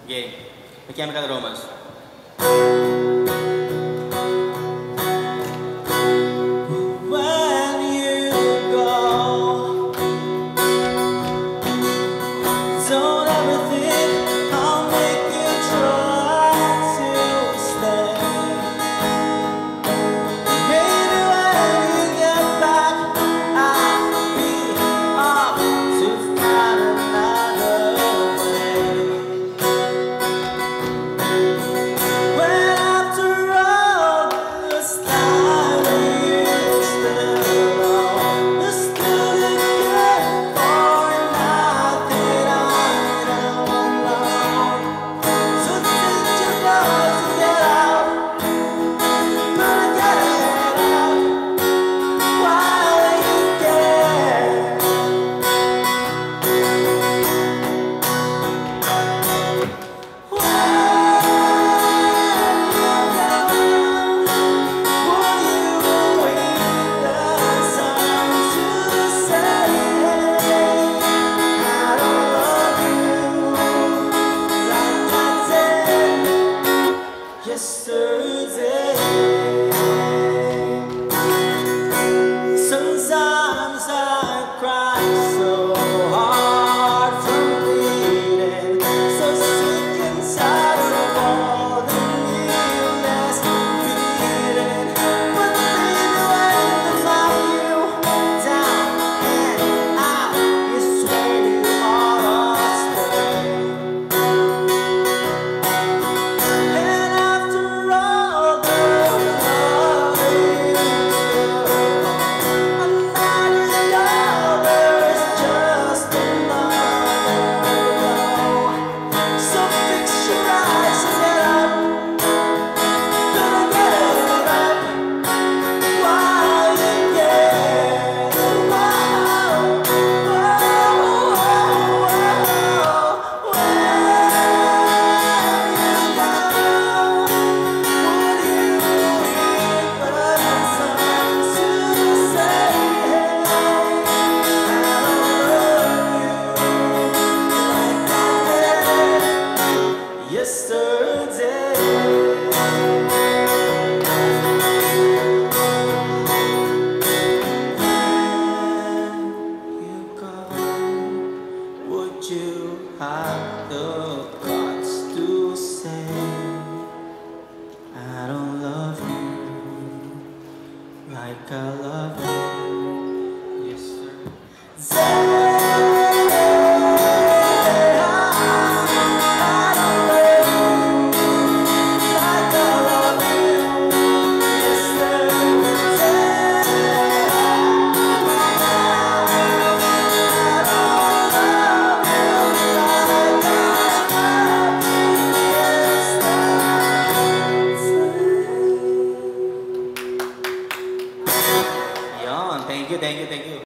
Sige, bigyan ka ng romance. When you go, don't ever think I'll make you try to stay. Maybe when you get back, I'll be off to find another way. When after all this time we stood alone, we stood again for nothing on alone. So did you know to get out? But I gotta get out while you can. Yesterday, sometimes I cry so hard from bleeding, so sick and tired of all the illness beating. But baby, when I love you down and out, you swear you ought to stay. And after all the love you I'm not another, just another blow. So fix your eyes and get up, gonna get it up while you can. Whoa, whoa, whoa, yesterday, when you go, would you have the guts to say I don't love you like I love you? Yes, sir. Say Yon, thank you, thank you, thank you.